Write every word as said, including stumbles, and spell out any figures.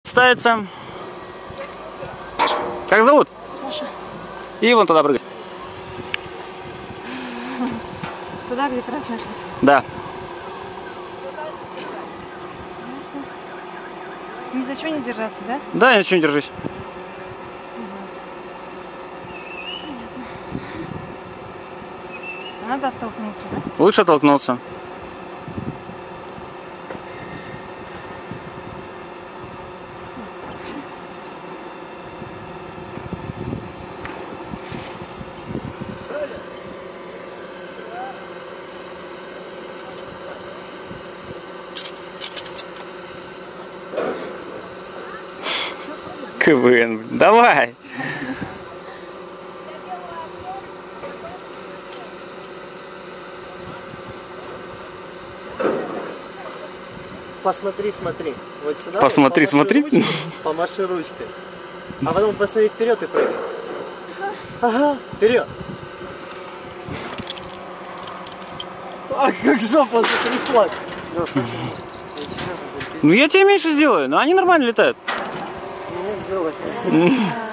Ставится. Как зовут? Саша. И вон туда прыгай. Туда, где красная крыша. Да. Ни за что не держаться, да? Да, ничего не держись. Надо оттолкнуться, да? Лучше оттолкнуться. КВН, давай! Посмотри, смотри. Вот сюда. Посмотри, вот, смотри. Ручкой, помаши ручкой. А потом посмотри вперед и прыгай. Ага, вперед. А как жопа затряслась. Ну я тебе меньше сделаю, но они нормально летают. Ну, сделай.